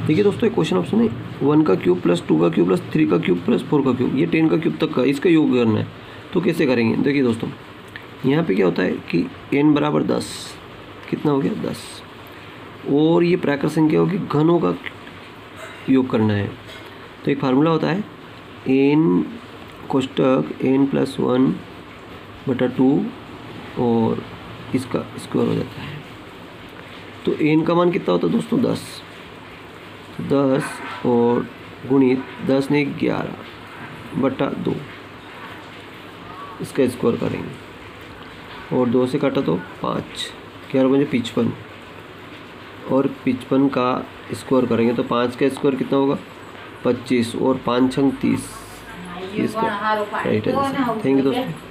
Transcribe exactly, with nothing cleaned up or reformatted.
देखिए दोस्तों एक क्वेश्चन ऑप्शन है वन का क्यूब प्लस टू का क्यूब प्लस थ्री का क्यूब प्लस फोर का क्यूब, ये टेन का क्यूब तक का इसका योग करना है। तो कैसे करेंगे? देखिए दोस्तों यहाँ पे क्या होता है कि n बराबर दस, कितना हो गया दस, और ये प्राकृत संख्या होगी घनों का योग करना है। तो एक फार्मूला होता है n कोष्टक n प्लस वन बटा टू और इसका स्क्वायर हो जाता है। तो n का मान कितना होता है दोस्तों दस, तो दस और गुणित दस ने ग्यारह बटा दो, इसका स्क्वायर करेंगे और दो से काटा तो पाँच, ग्यारह बजे पिचपन और पिचपन का स्क्वायर करेंगे तो पाँच का स्क्वायर कितना होगा पच्चीस और पाँच छंग तीस, इसका राइट है। थैंक यू दोस्तों।